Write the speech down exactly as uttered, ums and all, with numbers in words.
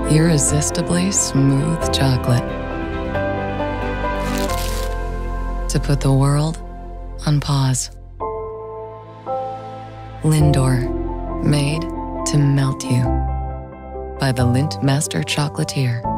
irresistibly smooth chocolate. To put the world on pause. Lindor, made to melt you. By the Lindt Master Chocolatier.